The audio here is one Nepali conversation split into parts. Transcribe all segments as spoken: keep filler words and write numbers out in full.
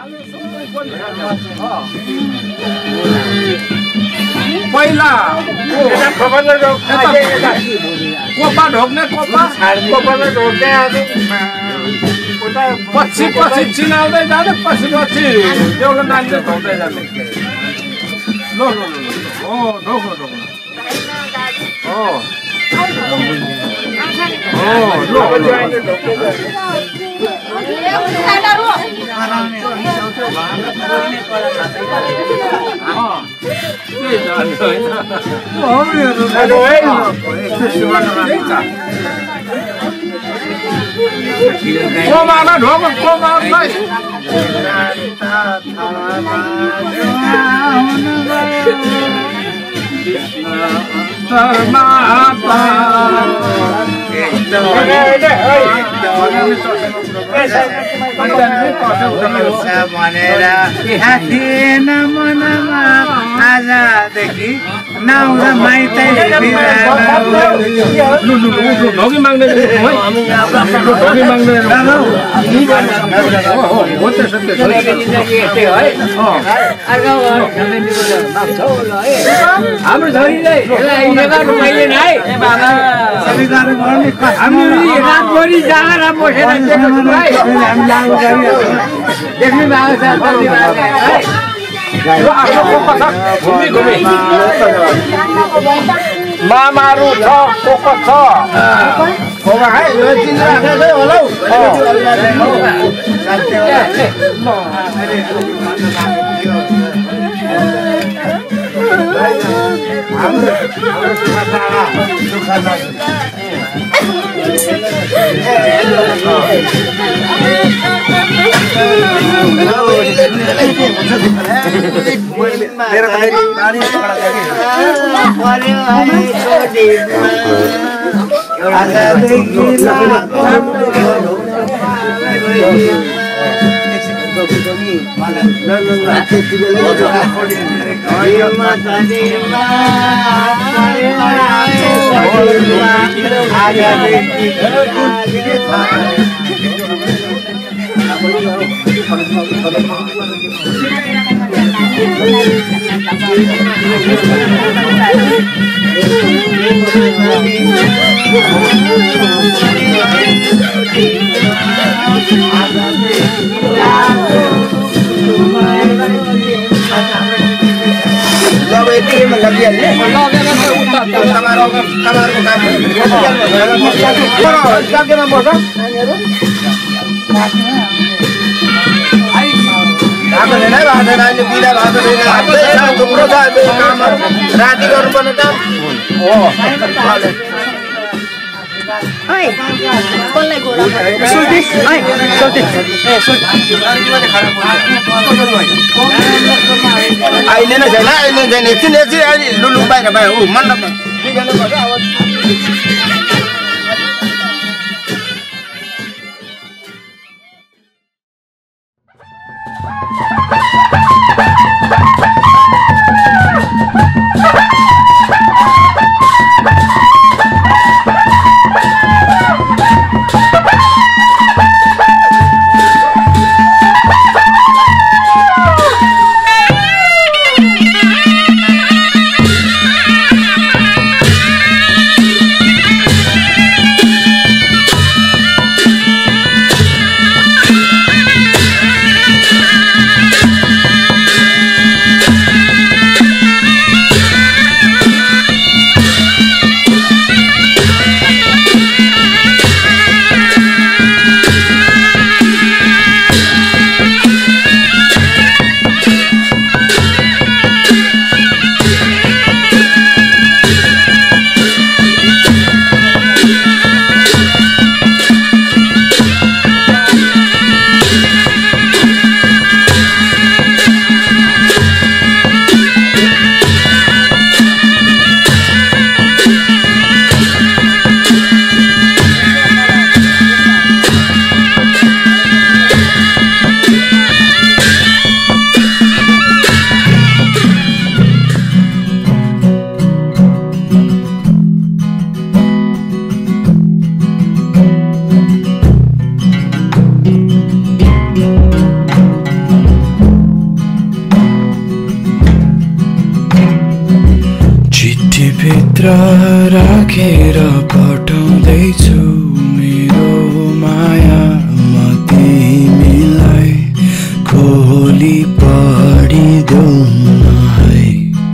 पहिला कोपा ढोक्ने कोपा कोपाले ढोक्ने अनि पछि पछि चिनाउँदै जाने पछि पछि एउटा नानीले ढोक्दै जाने लो लो लो ओ ढोक्नु ढोक्नु ओ ओ लो कोमाला ढोक कोमाला परमात्मा भनेर थिएन मनमा आजदेखि नआउँदा माइतै ढोकी माग्ने ढोकी माग्ने हाम्रो छोरीले मैले नै हामी रातभरि जाँगर बसेर देख्नु भएको छ मामाहरू छ कोको छ होला है होला राति गर्नुपर्ने काम अहिले नै छैन अहिले छैन एकछिन एकछिन अहिले लुलु बाहिर बाहिर ऊ मण्डपमा राखेर पठाउँदैछु मेरो माया म तिमीलाई खोली पढिदेऊ है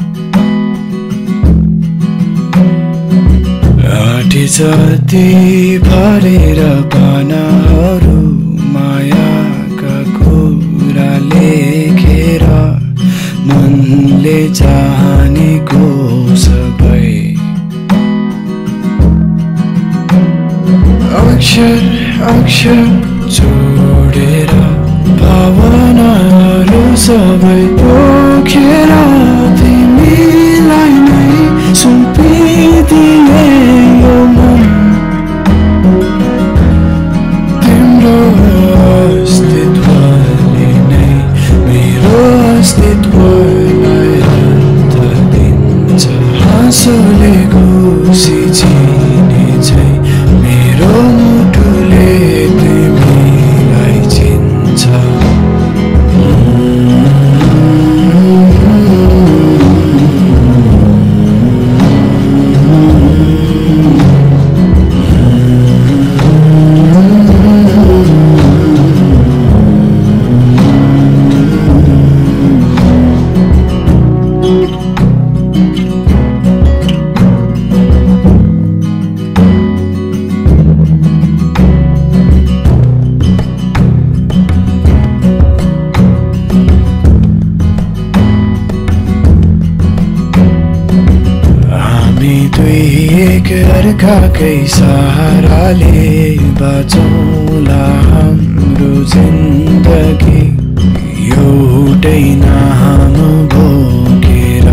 आँटी जति भरेर पानाहरू मायाका कुरा लेखेर मनले चाहनेको सबै अक्षर अक्षर जोडेर भावनाहरू सबै पोखेर तिमीलाई नै सुम्पिदिए यो मन तिम्रो अस्तित्वले नै मेरो अस्तित्वलाई अर्थ दिन्छ हाँसोले खुसी चिने झै मेरो मुटुले तिमीलाई चिन्छ अर्काकै सहाराले बाँचौँला हाम्रो जिन्दगी एउटै नाम बोकेर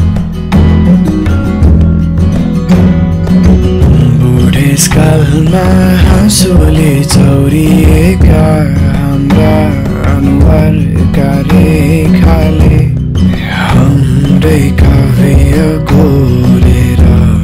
बुढेसकालमा हाँसोले चौरिएका हाम्रा अनुहारका रेखाले हाम्रै काव्य गोलेर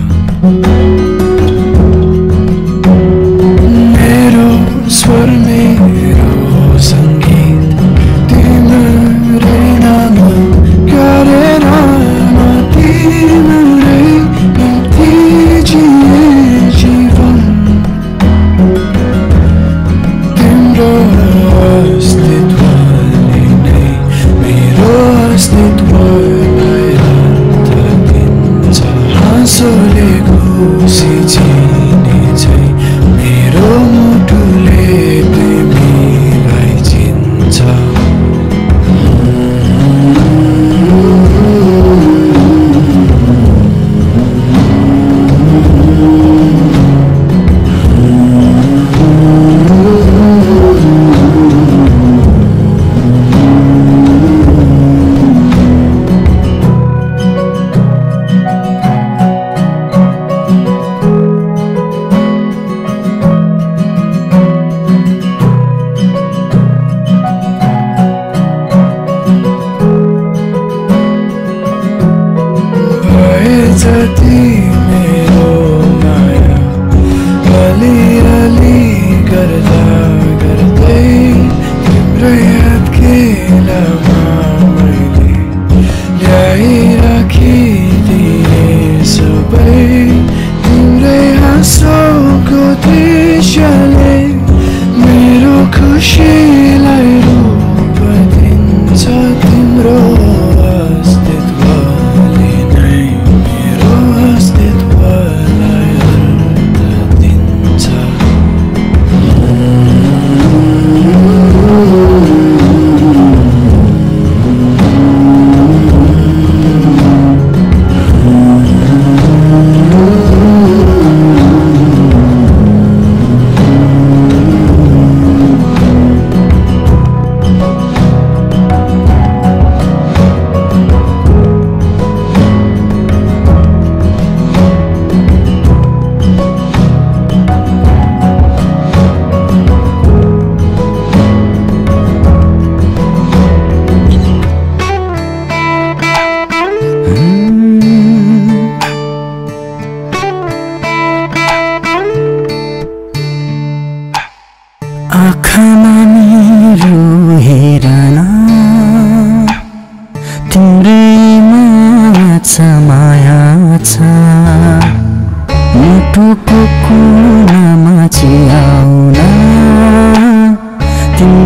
मेरो स्वर मेरो सङ्गीत तिम्रै नाम गरेर म तिम्रै निम्ति जिए जीवन तिम्रो अस्तित्वले नै मेरो अस्तित्वलाई अर्थ दिन्छ हाँसोले खुसी चिने झै मेरो मुटुले तिमीलाई चिन्छ जति मेरो माया अलिअलि गर्दा गर्दै तिम्रो याद खेलामा मैले ल्याइराखिदिए सबै तिम्रै हाँसोको दृश्यले मेरो खुसीलाई रूप दिन्छ तिम्रो अस्तित्वले नै मेरो अस्तित्वलाई अर्थ दिन्छ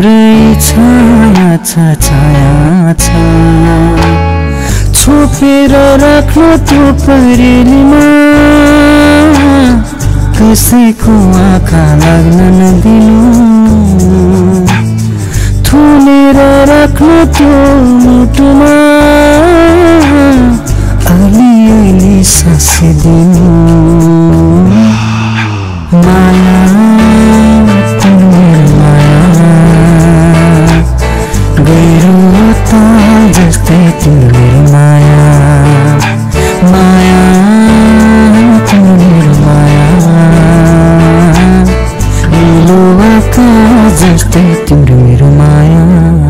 तिम्रै छाया छ छाया छ छोपेर राख्नु त्यो परेलीमा कसैको आँखा लाग्न नदिनु थुनेर राख्नु त्यो मुटुमा अलिअलि सास दिनु माया तिम्रो माया गहिरो ताल जस्तै तिम्रो माया माया तिम्रो माया नीलो आकाश जस्तै तिम्रो मेरो माया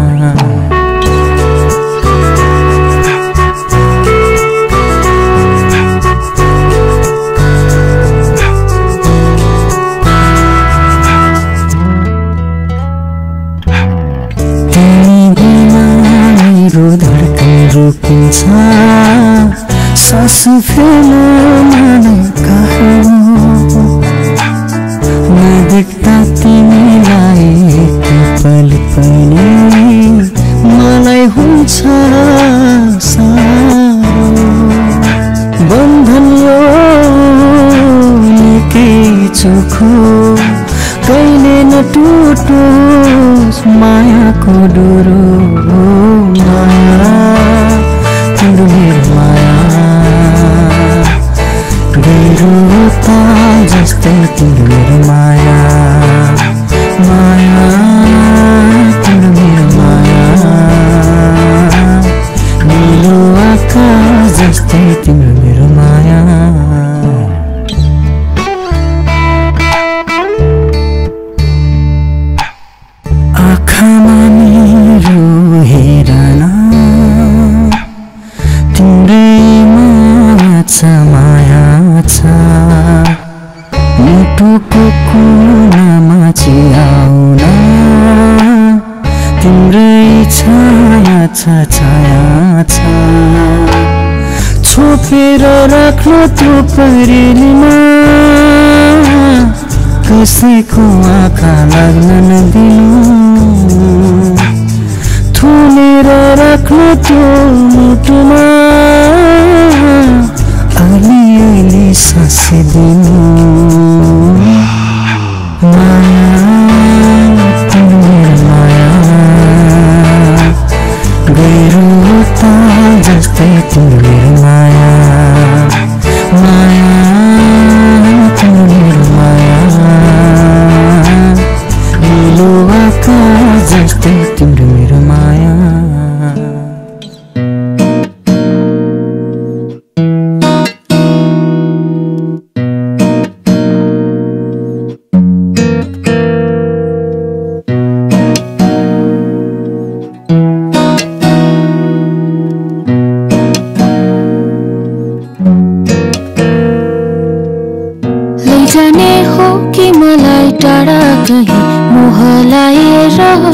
रुकिन्छ सास फेर्न मन कहाँ नदेख्दा तिमीलाई पल पनि मलाई हुन्छ साह्रो बन्धन यो निकै चोखो कहिले नटुटोस् मायाको डोरो माया तिम्रो मेरो माया गहिरो ताल जस्तै तिम्रो मेरो माया माया तिम्रो मेरो माया नीलो आकाश जस्तै तिम्रो मेरो माया आँखामा मेरो हेरन तिम्रैमा छ माया छ मुटुको कुनामा चियाउन तिम्रै छाया छ छाया छ छोपेर राख्नु त्यो परेलीमा कसैको आँखा लाग्न नदिनु थुनेर राख्नु त्यो मुटुमा अलिअलि सास दिनु माया तिम्रो माया गहिरो ताल जस्तै तिम्रो मेरो माया माया तिम्रो मेरो माया नीलो आकाश जस्तै तिम्रो मेरो माया लैजाने हो कि मलाई टाढा कहीँ मोह लाएर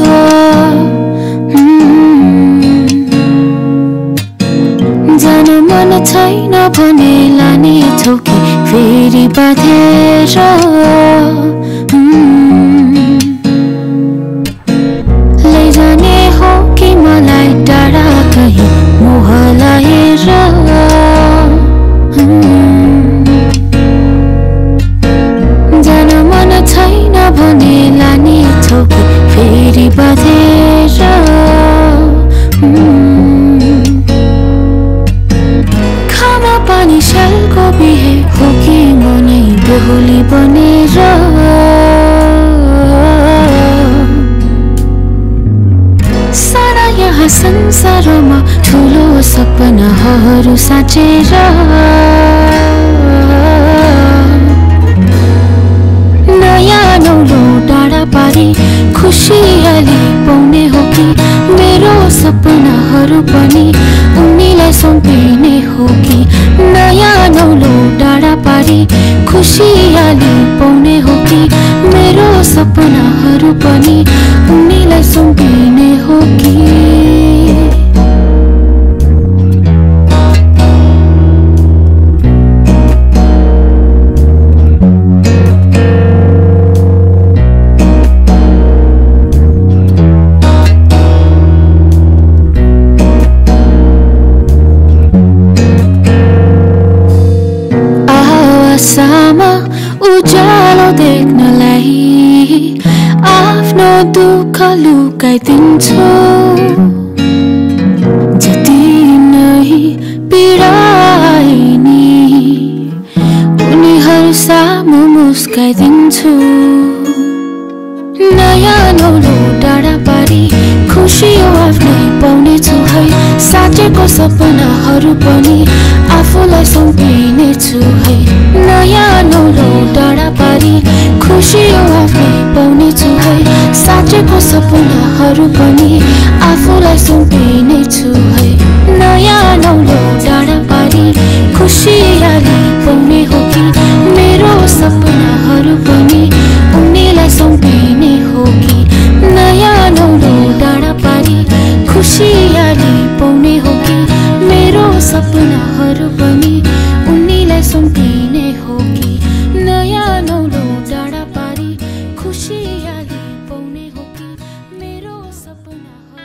जान मन छैन भने लाने छौ कि फेरि बाँधेर लैजाने हो कि मलाई टाढा कहीँ मोह लाएर जान मन छैन भने लाने छौ कि फेरि बाँधेर खाना पानी सालको बिहे हो कि म नै बेहुली बनेर सारा यहाँ संसारमा ठुलो सपनाहरू साँचेर नयाँ नौलो डाँडा पारी खुसियाली पाउने हो कि मेरो सपनाहरू पनि उनीलाई सुम्पिने हो कि नयाँ नौलो डाँडा पारी खुसियाली पाउने हो कि मेरो सपनाहरू पनि उनीलाई सुम्पिने हो कि दुःख लुकाइदिन्छु जति नै पीडाइ नि उनीहरू सामु मुस्काइदिन्छु नयाँ नौलो डाँडा पारी खुसी आफ्नै पाउने छु है साँचेको सपनाहरू पनि आफूलाई सुम्पिने छु है नयाँ नौलो डाँडा पारी खुसी आफ्नै पाउने छु है साँचेको सपनाहरू पनि आफूलाई सुम्पिने छु है नयाँ नौलो डाँडा पारी खुसियाली पाउने हो कि मेरो सपनाहरू पनि उनीलाई सुम्पिने हो कि नयाँ नौलो डाँडा पारी खुसियाली पाउने हो कि मेरो सपनाहरू पनि उनीलाई सुम्पिने हो कि नयाँ नौलो डाँडा पारी खुसियाली पाउने हो कि मेरो सपनाहरू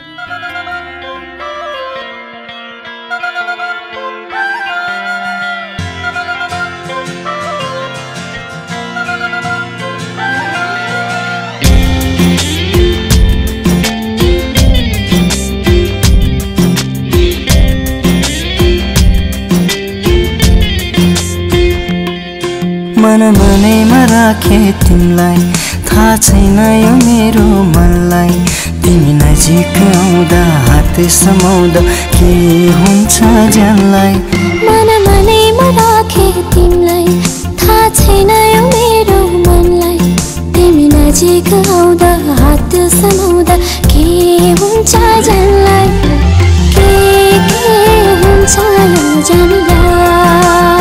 मन मनैमा राखे तिमीलाई थाहा छैन यो मेरो मनलाई तिमी नजिक आउँदा हात समाउँदा के हुन्छ जानलाई मन मनैमा राखे तिमीलाई थाहा छैन यो मेरो मनलाई तिमी नजिक आउँदा हात समाउँदा के हुन्छ जानलाई के के हुन्छ यो जानलाई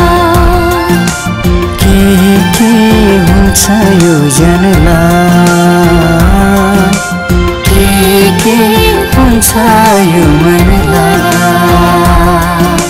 के के हुन्छ यो जानलाई के के हुन्छ यो मनलाई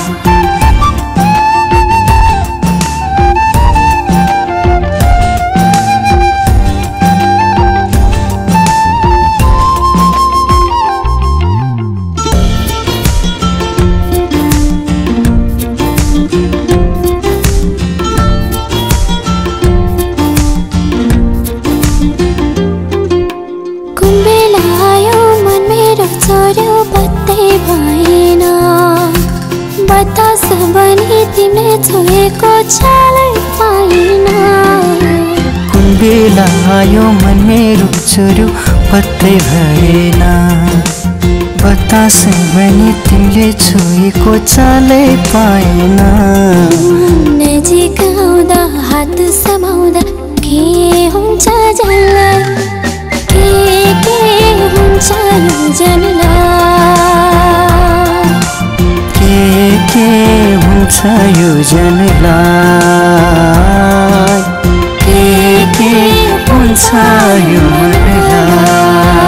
बतास बनी तिमीले छोएको चालै पाइन कुन बेला आयो मन मेरो छोरो पत्तै भएन बतास बनी तिमीले छोएको चालै पाएन नजिक आउँदा हात समाउँदा के हुन्छ जानलाई के के हुन्छ यो जानलाई के के हुन्छ यो जानलाई के के हुन्छ यो मनलाई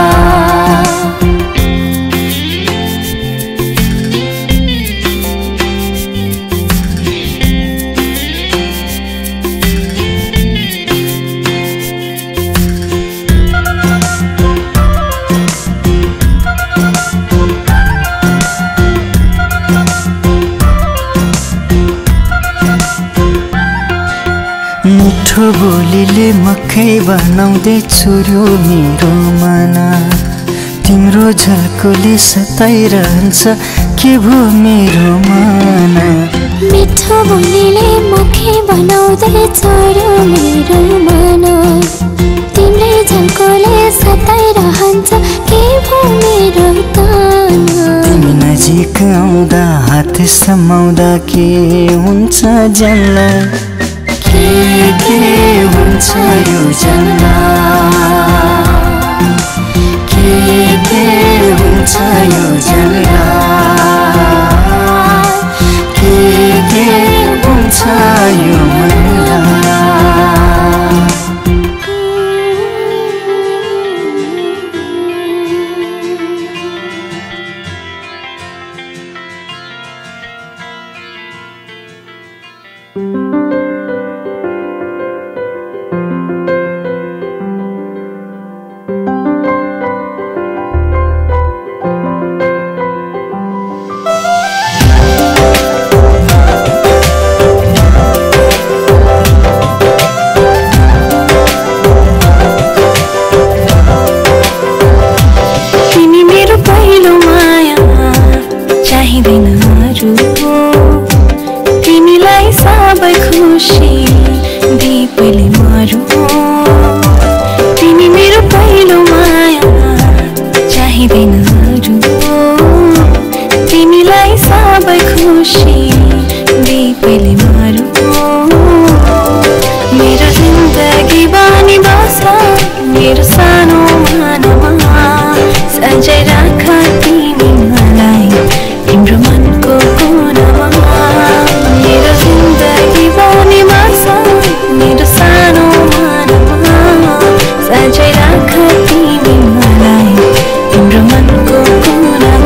मिठो बोलीले मकै बनाउँदै छुर्यो मेरो मन तिम्रो झल्कोले सताइरहन्छ के भो मेरो मन मिठो बोलीले मकै बनाउँदै छुर्यो मेरो मन तिम्रो झल्कोले सताइरहन्छ के भो मेरो तन तिमी नजिक आउँदा हात समाउँदा के हुन्छ जानलाई के के हुन्छ यो जानलाई के के हुन्छ यो जानलाई के के हुन्छ यो मनलाई सबै खुसी दीपले मारू तिमी मेरो पहिलो माया चाहिँदैन अरू तिमीलाई सबै खुसी दीपले मारू मेरो जिन्दगी बानी बस मेरो सानो मानमा सजै राख तिमी मलाई तिम्रो मनको कोनामा मेरो जिन्दगी बानी बस मेरो सानो मानमा सजै राख तिमी मलाई तिम्रो मनको कोनामा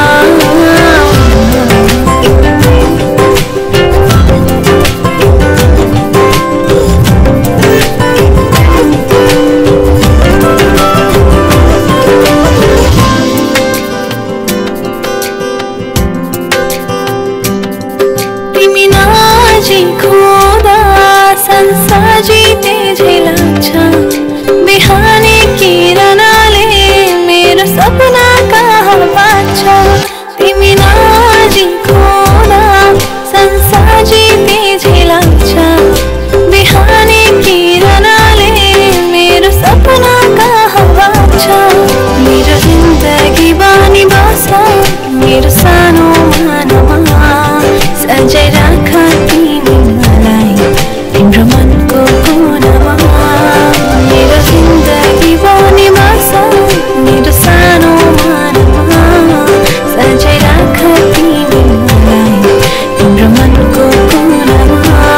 सजिते झै लाग्छ बिहानी किरणले मेरो सपना कहाँ बाँच्छ तिमी नजिकोदा संसाजिते झै लाग्छ बिहानी किरणले मेरो सपना कहाँ बाँच्छ मेरो जिन्दगी बानी बस मेरो सानो मानमा सजै राख तिमी मलाई तिम्रो मनको कोनामा मेरो जिन्दगी बानी बस मेरो सानो मानमा सजै राख तिमी मलाई तिम्रो मनको कोनामा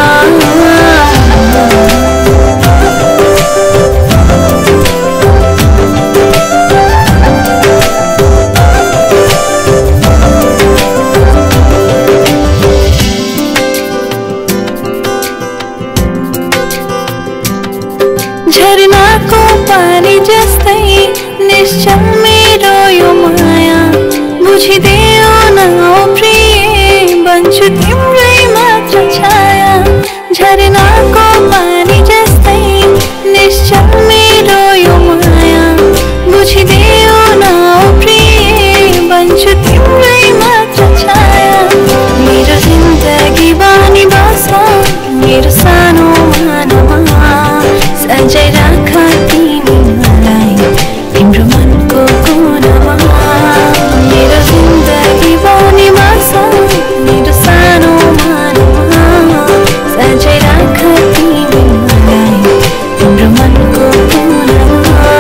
झरनाको पानी जस्तै निश्चल मेरो यो माया बुझिदेऊ न प्रिय बन्छु तिम्रै मात्र छाया झरनाको पानी जस्तै निश्चल मेरो यो माया बुझिदेऊ न प्रिय बन्छु तिम्रै मात्र छाया मेरो जिन्दगी बानी बस मेरो सानो मानमा सजै राख तिमी मलाई तिम्रो मनको कोनामा मेरो जिन्दगी बानी बस मेरो सानो मानमा सजै राख तिमी मलाई तिम्रो मनको कोनामा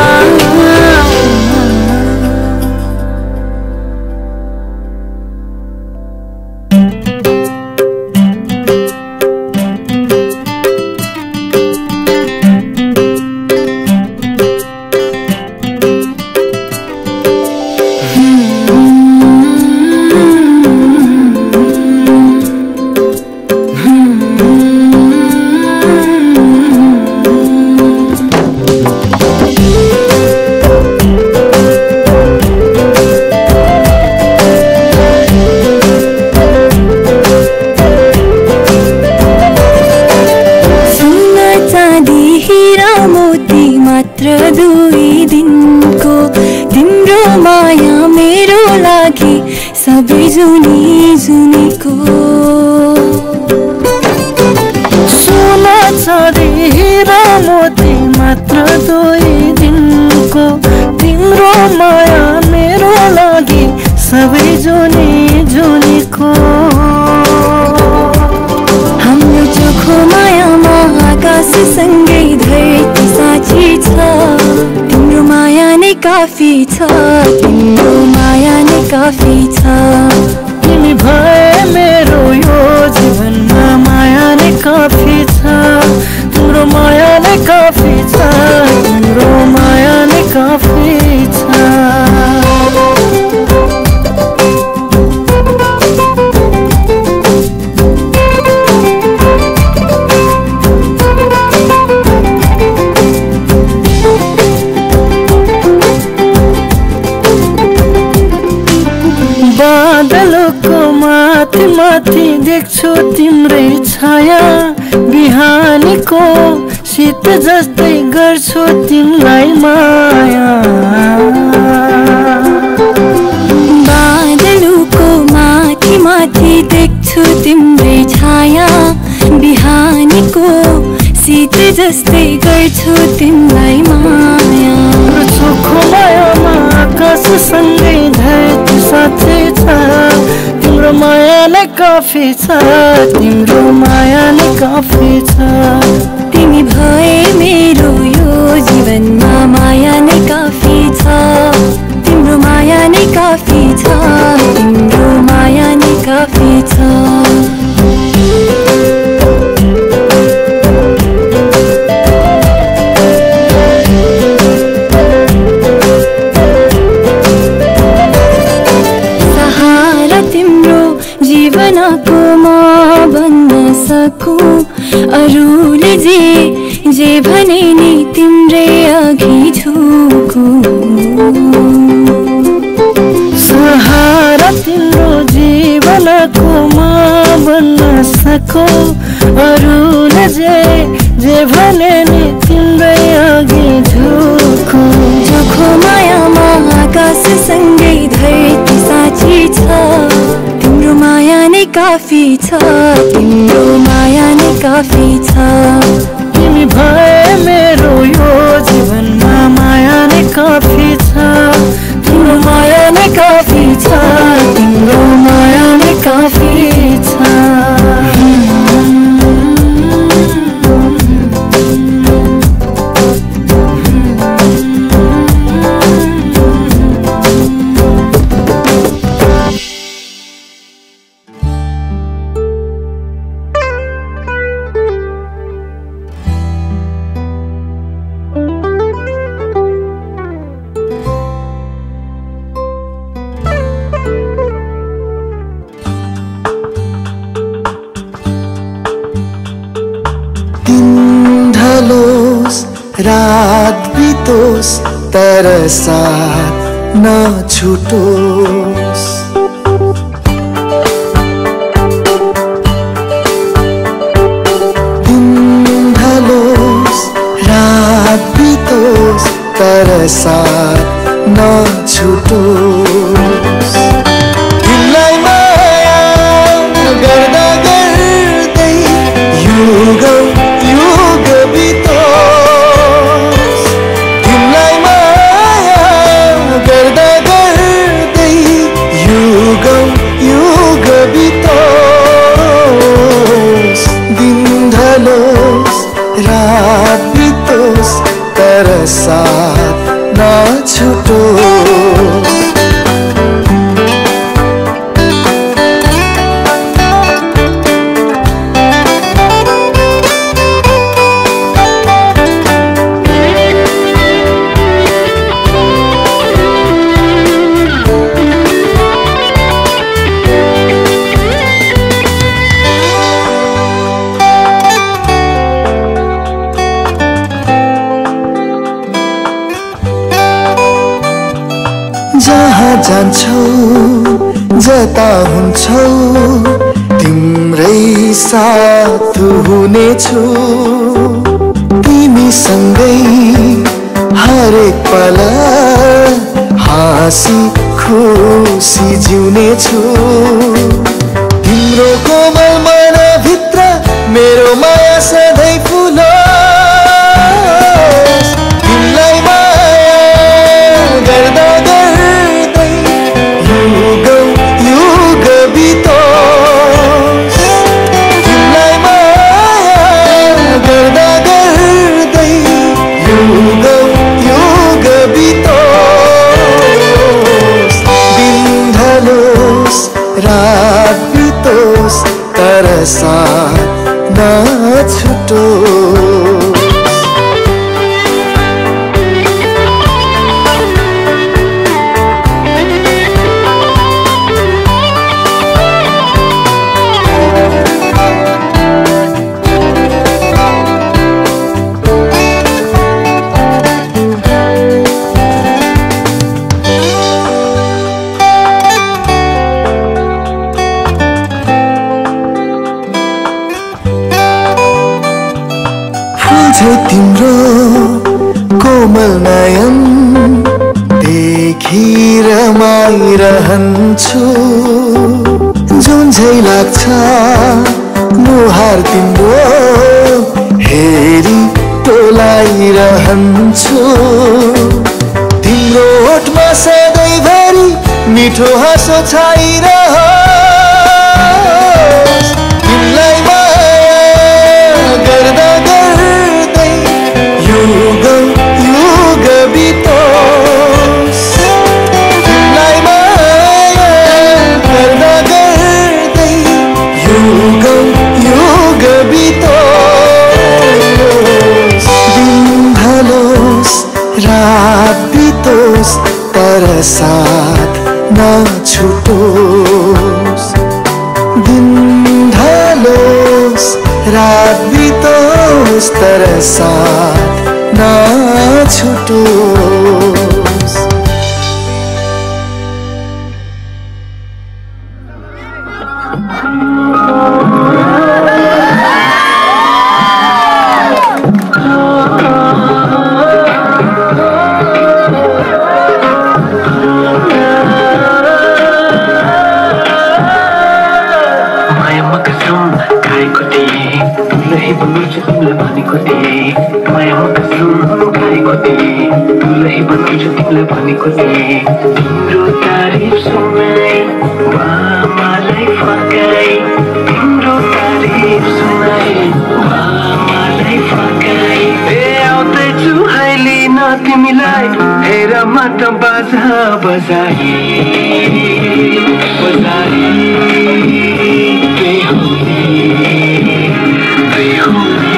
दुई दिनको तिम्रो माया मेरो लागि सबै जुनी जुनीको सोना चाँदी हीरा मोती मात्र दुई दिनको तिम्रो माया मेरो लागि सबै जुनी जुनीको हाम्रो चोखो मायामा आकाशसँगै धरती साक्षी छ तिम्रो माया नै काफी छ तिम्रो माया नै काफी छ तिमी भए मेरो यो जीवनमा माया नै काफी छ तिम्रो माया नै काफी छ तिम्रो माया नै काफी छ बादलको माथि माथि देख्छु तिम्रै छाया बिहानीको शीत जस्तै गर्छु तिमीलाई माया बादलको माथि माथि देख्छु तिम्रै छाया बिहानी जस्तै गर्छु तिमीलाई माया चोखो मायामा आकाशसँगै धरती साथै छ तिम्रो माया नै काफी छ तिम्रो माया नै काफी छ तिमी भए मेरो यो जीवनमा माया नै काफी छ तिम्रो माया नै काफी छ तिम्रो माया नै काफी छ जीवनको म भन्न सकु अरूले जे जे भने नि तिम्रै अघि झुकु सहारा तिम्रो जीवनको म भन्न सकु अरूले जे जे भने नि तिम्रै अघि झुकु जोखो मायामा आकाशसँगै धरती साँची छ तिम्रो माया नै काफी छ तिम्रो माया नै काफी छ तिमी भए मेरो यो जीवनमा माया नै काफी छ तिम्रो माया नै काफी छ तिम्रो माया नै काफी छ रात बितोस् तर साथ नछुटोस् दिन ढलोस् रात बितोस् तर साथ नछुटोस् तिमीलाई माया गर्दा गर्दै युग युग बितोस् तिमीलाई माया गर्दा गर्दै युग युग बितोस् दिन ढलोस् रात बितोस् तर साथ नछुटोस् जहाँ जान्छौ जता हुन्छौ तिम्रै साथ हुनेछु तिमीसँगै हरेक पल हाँसी खुसी जिउनेछु तिम्रो कोमल मनभित्र मेरो माया सधैँ फुलोस् तिमीलाई माया गर्दा गर्दै युग युग बितोस् तिमीलाई माया गर्दा गर्दै युग युग बितोस् दिन ढलोस् रात बितोस् तर साथ नछुटोस् तिम्रो कोमल नयन देखि रमाइरहन्छु जुन झै लाग्छ मुहार तिम्रो हेरी बसिरहन्छु तिम्रो ओठमा सधैँभरि मिठो हाँसो छाइरहोस् तिमीलाई माया गर्दा गर्दै युग युग बितोस् तिमीलाई माया गर्दा गर्दै युग युग बितोस् दिन ढलोस् रात बितोस् तर साथ नछुटोस् दिन ढलोस् रात बितोस् तर साथ नछुटोस् तिम्रो तारिफ सुनाई वा मलाई फकाई तिम्रो तारिफ सुनाई वा मलाई फकाई ए आउँदैछु हाइली न तिमीलाई हेर माट बाजा बजाई बजाई बेहुली बेहुली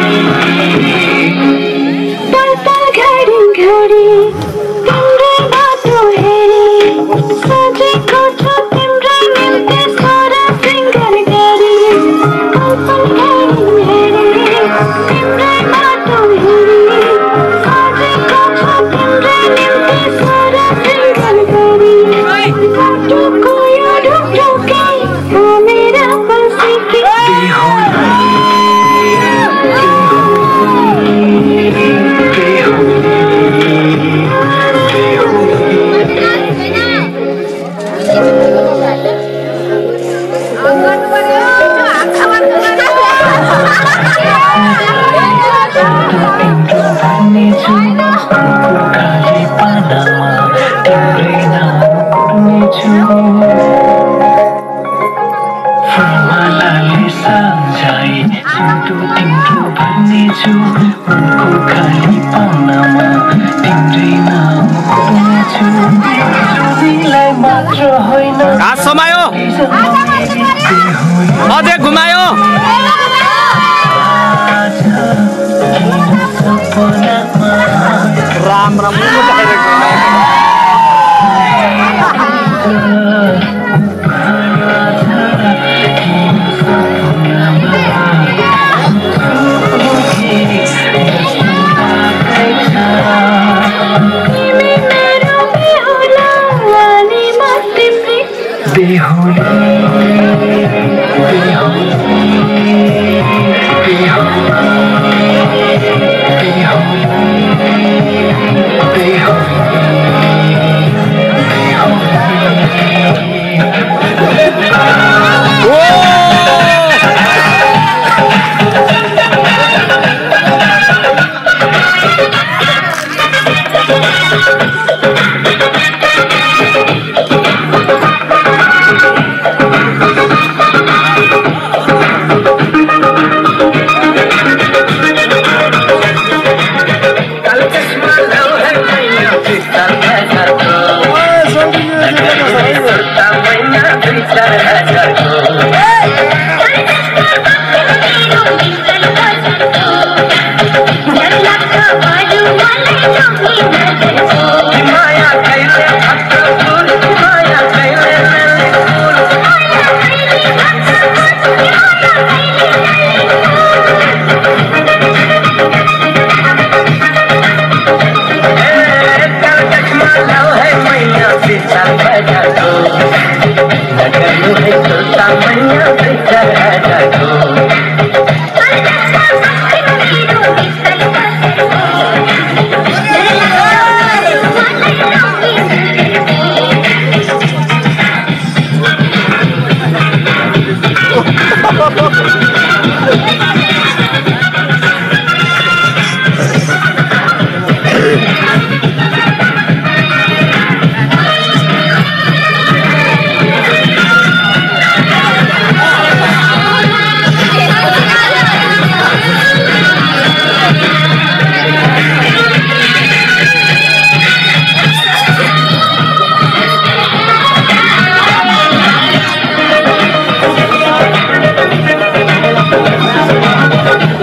पल पल घडी घडी तिम्रै बाटो हेरी सजेको छ तिम्रै निम्ति सारा सिंगार गरी पल पल घडी हेरी तिम्रै बाटो हेरी सजेको छ तिम्रै निम्ति सारा सिंगार गरी बाटोको यो ढुकढुकाइ हो मेरा बसेकी हात समायो अझै घुमायो राम राम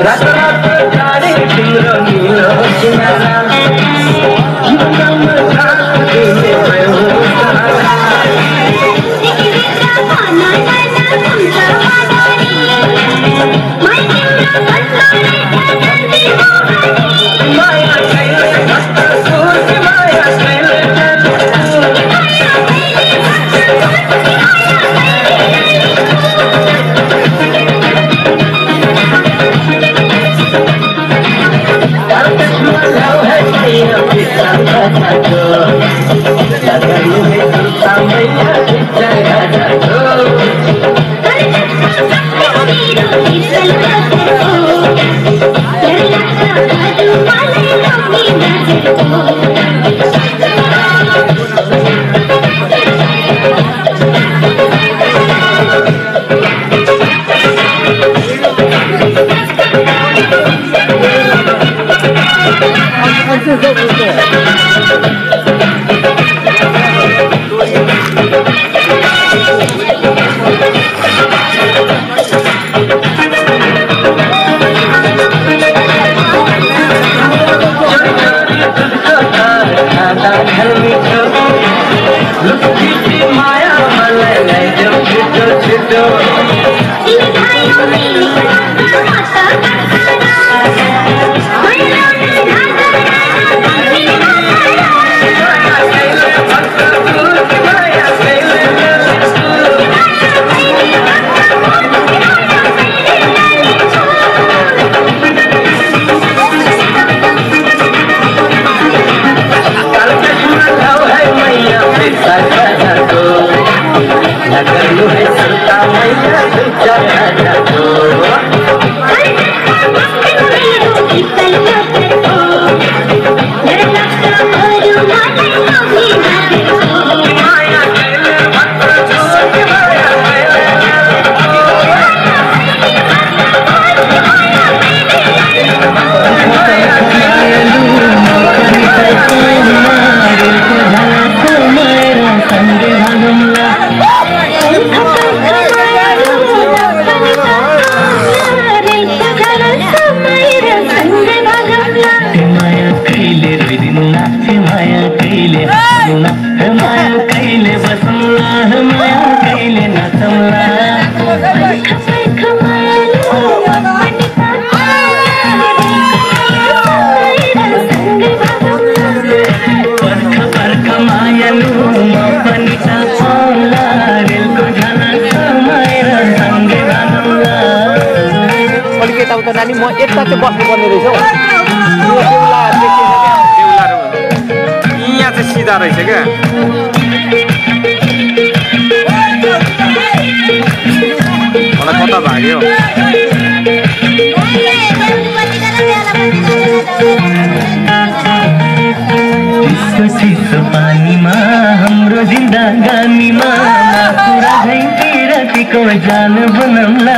नानी म एकता चाहिँ बस्नु पर्ने रहेछ हौ यहाँ चाहिँ सिधा रहेछ क्या मलाई कता भाग्यो पानीमा हाम्रो जिन्दगानीमा कुरा झैँ रातिको जान बनाउला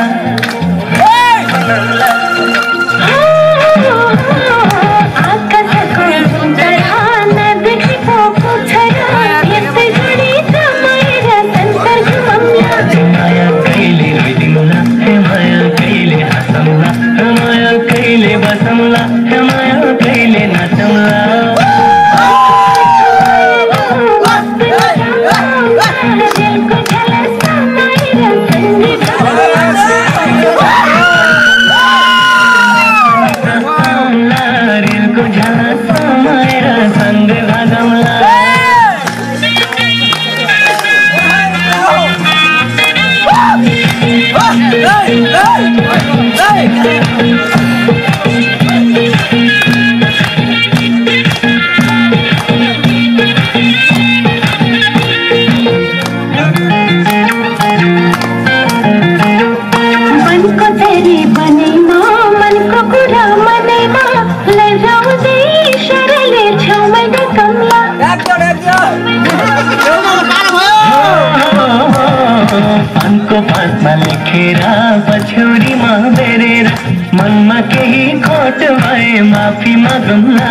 पानको पातमा लेखेर पछौरीमा बेरेर मनमा केही खोट भए माफी मागौँला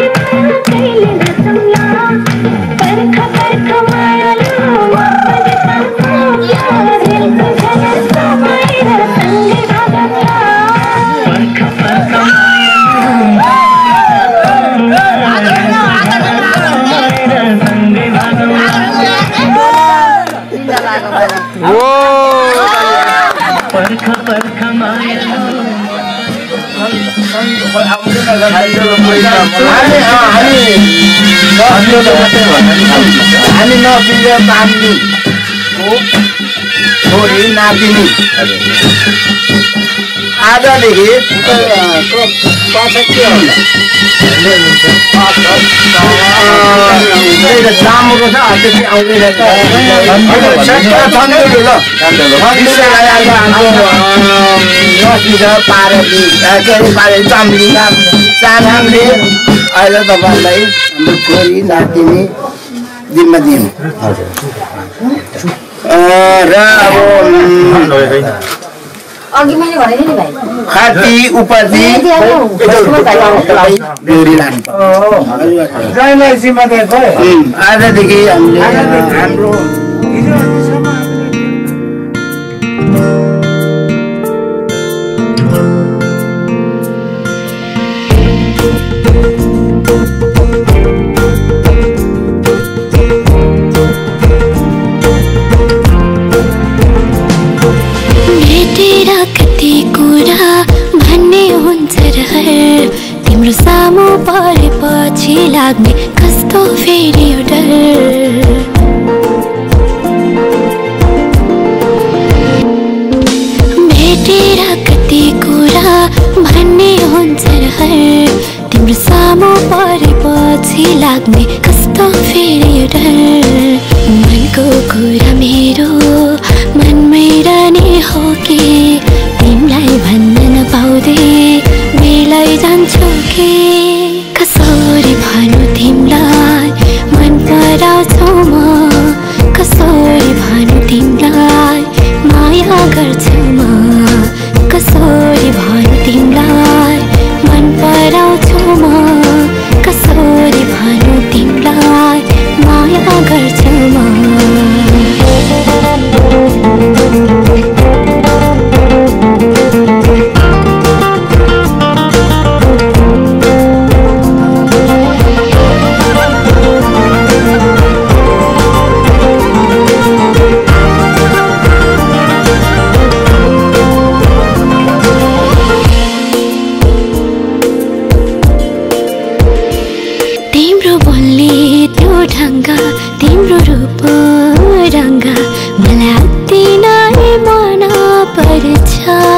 पर्ख पर्ख मायालु हामी नपिन्छ पानी छोरी नातिनी आजदेखि राम्रो छ त्यसपछि आउँदैन पारली के अरे पारे चाम्ली चामले अहिले तपाईँलाई हाम्रो छोरी नातिनी दिनमा दिनु र अब अघि मैले भने नि भाइ खाती उपाधि बेहोरी लानु आजदेखि हाम्रो तिम्रो सामु परेपछि लाग्ने कस्तो फेरि यो डर भेटेर कति कुरा भन्ने हुन्छ रहर तिम्रो सामु परेपछि लाग्ने कस्तो फेरि यो डर मनको कुरा मेरो मनमै रहने हो कि तिमीलाई भन्न नपाउँदै बेलै जान्छु कि कसरी भन्नु तिमीलाई मन पराउँछु म कसरी भन्नु तिमीलाई माया गर्छु म कसरी भन्नु तिमीलाई मन पराउँछु म कसरी भन्नु तिमीलाई माया गर्छु म तिम्रो रूप रंग मलाई अति नै मन पर्छ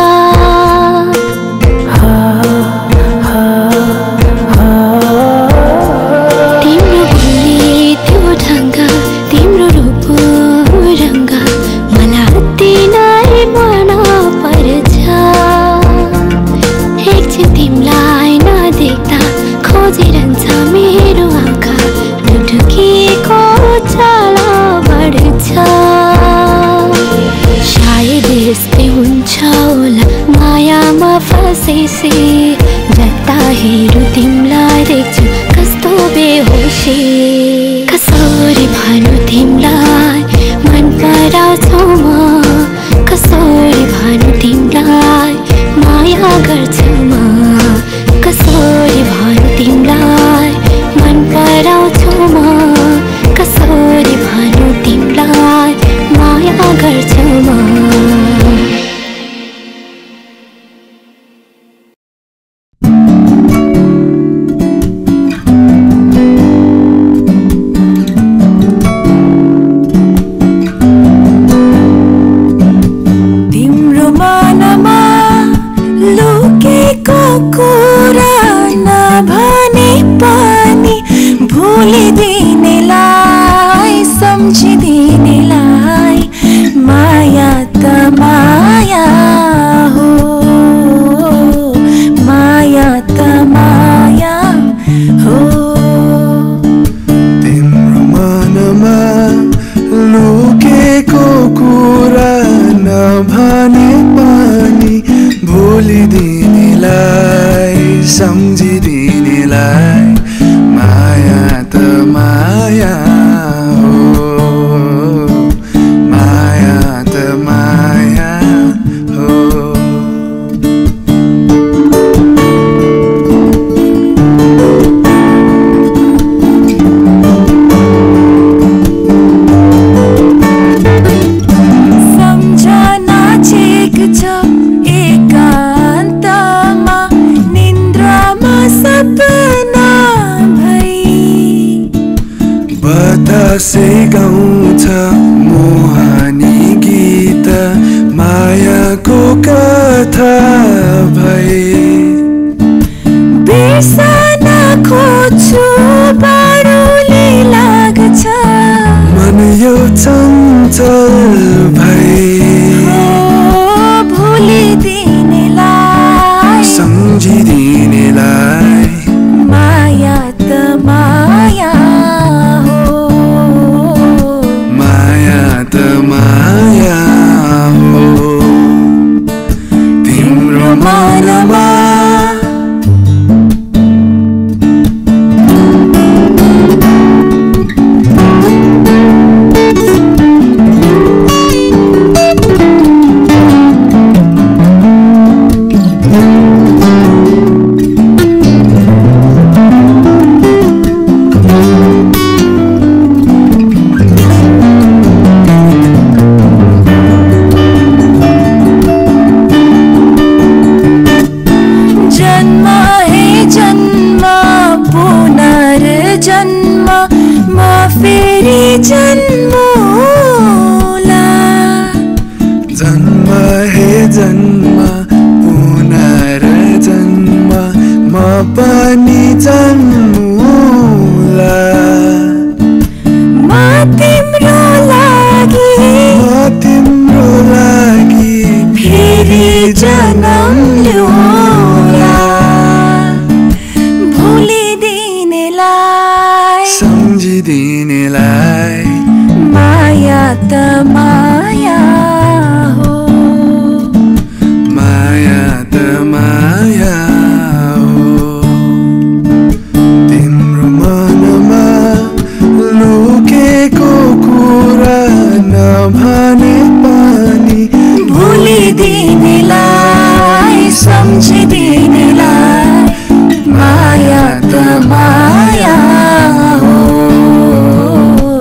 तिम्रो बोली त्यो ढंग तिम्रो रूप रंग मलाई अति नै मन पर्छ एकछिन तिमीलाई नदेख्दा खोजिरहन्छ मेरो आँखा ढुकीको चाल बढ्छ सायद यस्तै हुन्छ होला मायामा फसेसी जता हेरु तिमीलाई देख्छु कस्तो बेहोसी कसरी भन्नु तिमीलाई मन पराउँछु म कसरी भन्नु तिमीलाई माया गर्छु म कसरी भन्नु तिमीलाई मन पराउँछु म कसरी भन्नु तिमीलाई माया गर्छु म तिम्रो मनमा लुकेको कुरा नभने पनि भुलिदिनेलाई सम्झिदिनेलाई माया त माया हो माया त माया हो तिम्रो मनमा लुकेको कुरा नभने पनि भुलिदिनेलाई सम्झिदिनेलाई माया त माया हो कसै गाउँछ मोहनी गीत मायाको कथा भई बिर्सन खोज्छु बारुले लाग्छ मन यो चञ्चल भई भुलिदिनेलाई सम्झिदिनेलाई माया त माया हो माया त माया हो तिम्रो मनमा जन्म हे जन्म पुनर्जन्म म पनि जन्मुला म तिम्रो लागि म तिम्रो लागि फेरि जन्म ल्याउला भुलिदिनेलाई सम्झिदिनेलाई माया त माया हो माया त माया हो तिम्रो मनमा लुकेको कुरा नभने पनि भुलिदिनेलाई सम्झिदिनेलाई माया त माया हो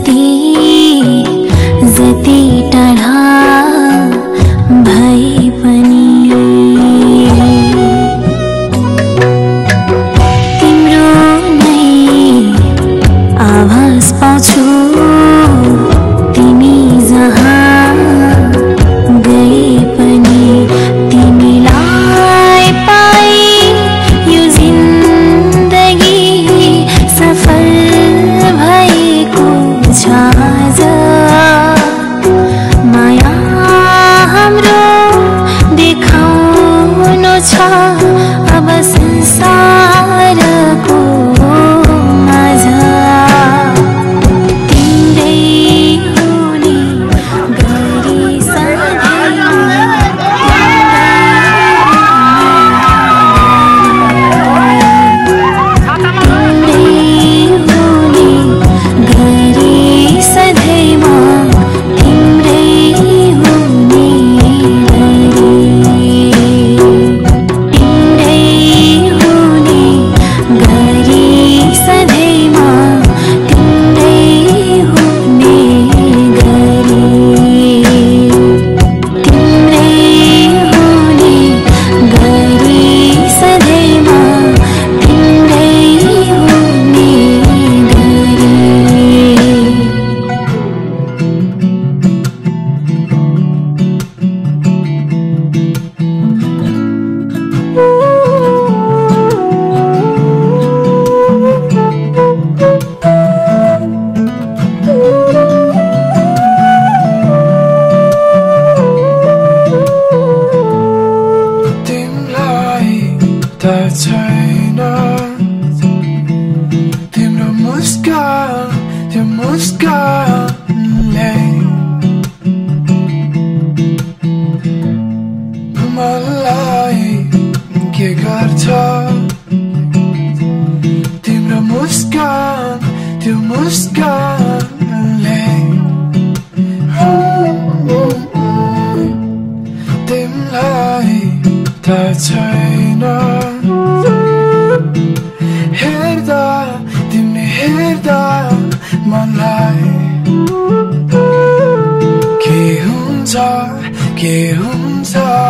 जति जति टाढा भए पनि तिम्रो नै आवाज पाउँछु तिमी जहाँ गए पनि तिमीलाई पाए यो जिन्दगी सफल भएको छ आज माया हाम्रो देखाउनु छ अब संसारको माझ तिम्रै हुने गरी सधैँ तिम्रै हुने तिम्रै हुने गरी सधैँ तिम्रै हुने गरी तिम्रै हुने गरी सधैँ तिम्रै हुने गरी तिमलाई त छैन तिम्रो मुस्कान त्यो मुस्कानले मलाई के गर्छ तिम्रो मुस्कान त्यो मुस्कानले तिमलाई त छैन हेर्दा तिमीले हेर्दा मलाई के हुन्छ के हुन्छ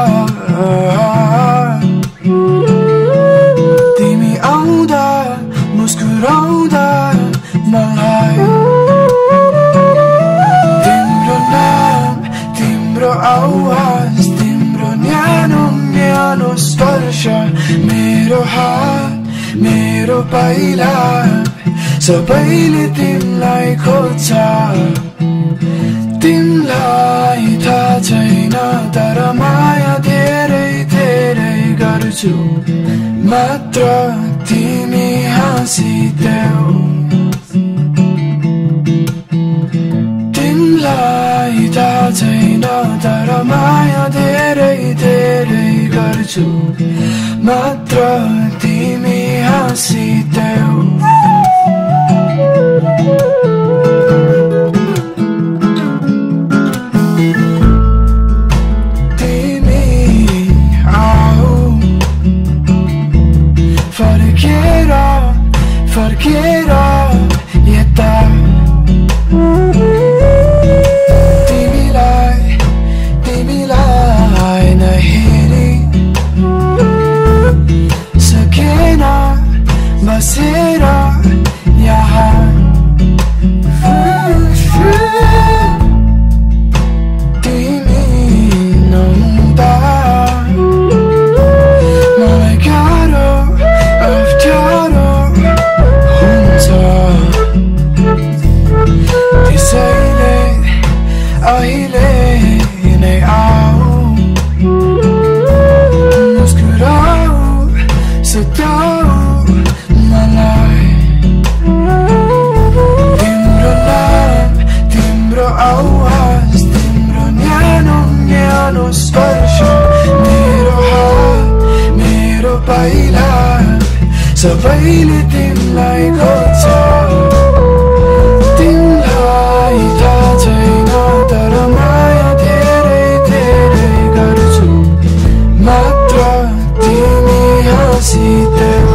तिमी आउँदा मुस्कुराउँदा मलाई तिम्रो नाम तिम्रो आवाज तिम्रो न्यानो न्यानो स्पर्श मेरो हात मेरो पाइला सबैले तिमीलाई खोज्छ तिमीलाई थाहा छैन तर माया धेरै धेरै गर्छु मात्र तिमी हाँसिदेऊ तिमीलाई थाहा छैन तर माया धेरै धेरै गर्छु मात्र तिमी हाँसिदेऊ फर्केर यता तिमीलाई तिमीलाई नहेरी सकेन बसेर यहाँ तिमी नहुँदा मलाई गाह्रो अप्ठ्यारो त्यसैले अहिले नै आऊ मुस्कुराऊ सताऊ मलाई तिम्रो नाम तिम्रो आवाज तिम्रो न्यानो न्यानो स्पर्श मेरो हात मेरो पाइला सबैले तिमीलाई खोज्छ तिमीलाई थाहा छैन तर माया धेरै धेरै गर्छु मात्र तिमी हाँसिदेऊ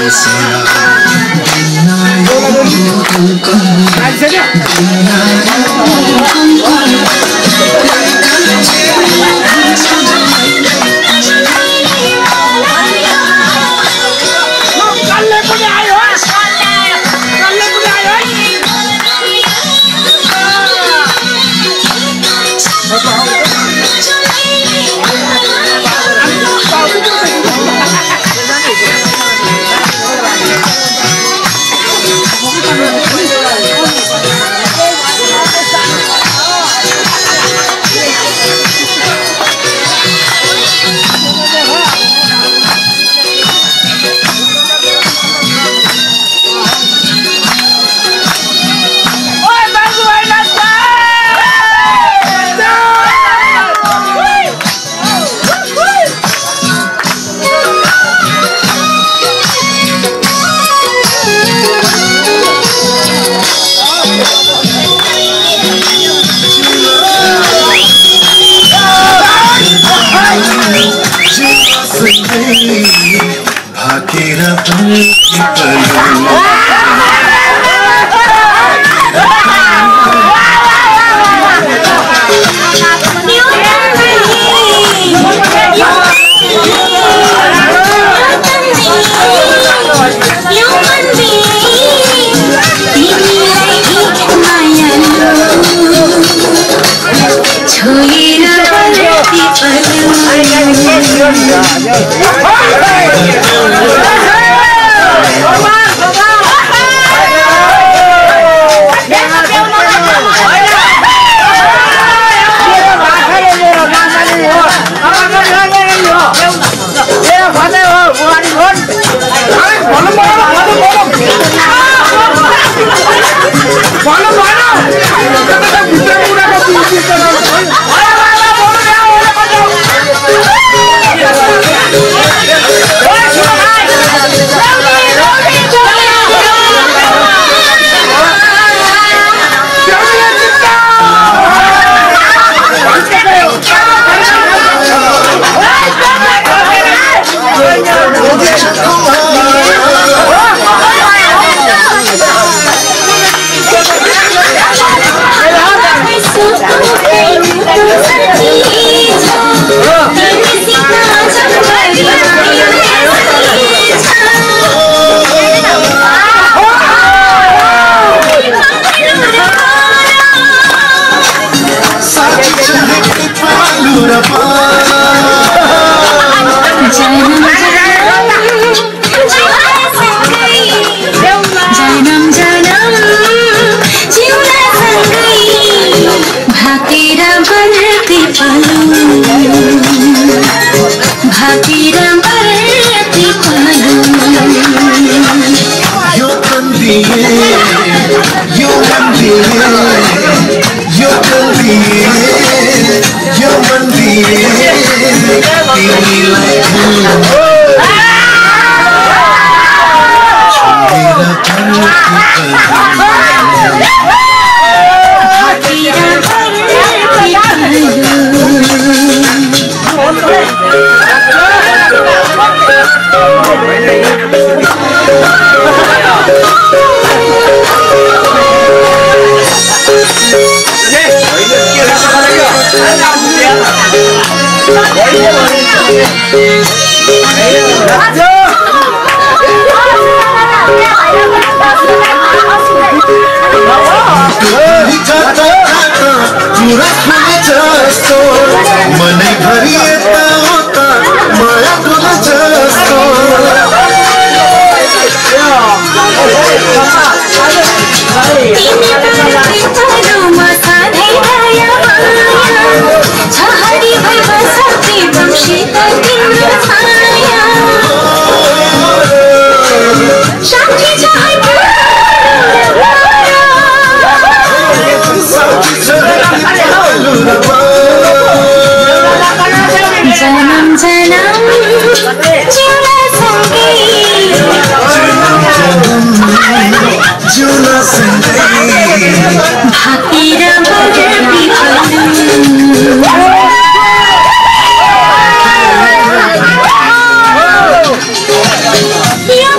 Yo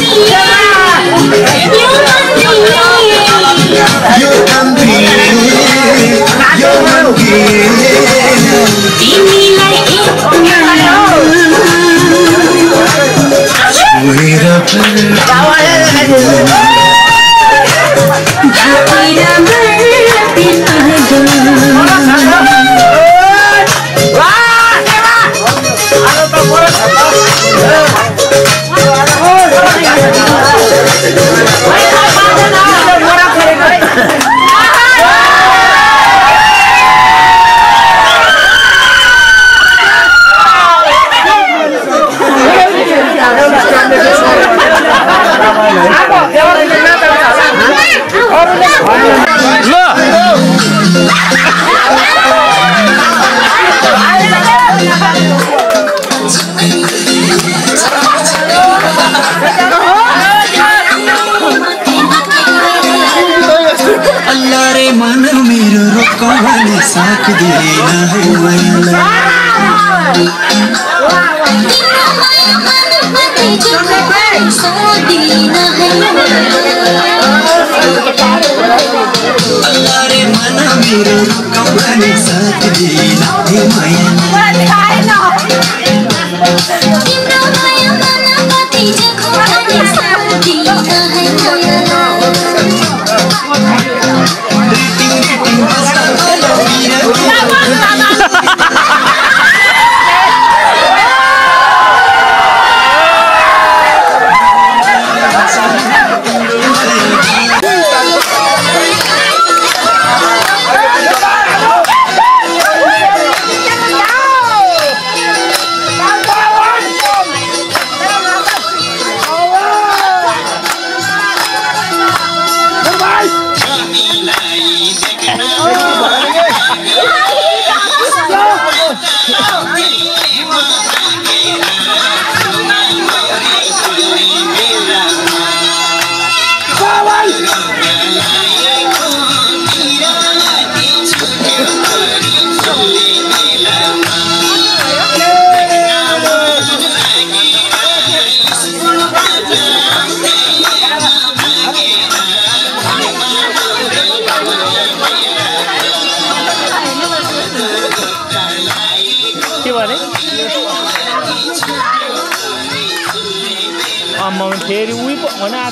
फेरि उही भने आज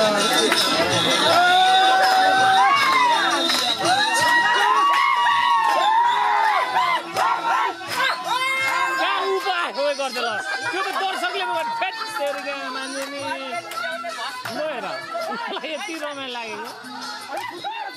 त्यो त दर्शकले मान्छे नि यति रमाइलो लाग्यो।